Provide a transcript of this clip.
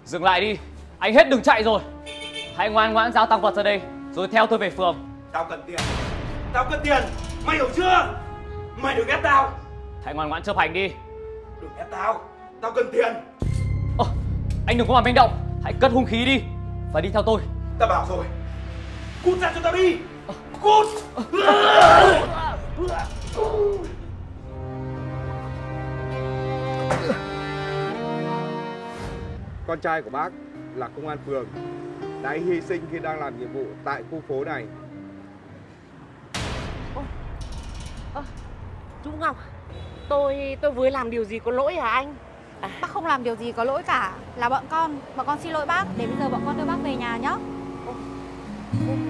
Dừng lại đi, anh hết đường chạy rồi. Hãy ngoan ngoãn giao tăng vật ra đây, rồi theo tôi về phường. Tao cần tiền. Tao cần tiền. Mày hiểu chưa? Mày đừng ép tao. Hãy ngoan ngoãn chấp hành đi. Đừng ép tao. Tao cần tiền. Anh đừng có mà manh động, hãy cất hung khí đi và đi theo tôi. Tao bảo rồi. Cút ra cho tao đi. Cút. Con trai của bác là công an phường đã hy sinh khi đang làm nhiệm vụ tại khu phố này. Chú Ngọc, tôi vừa làm điều gì có lỗi hả anh? Bác không làm điều gì có lỗi cả, là bọn con xin lỗi bác, để bây giờ bọn con đưa bác về nhà nhé.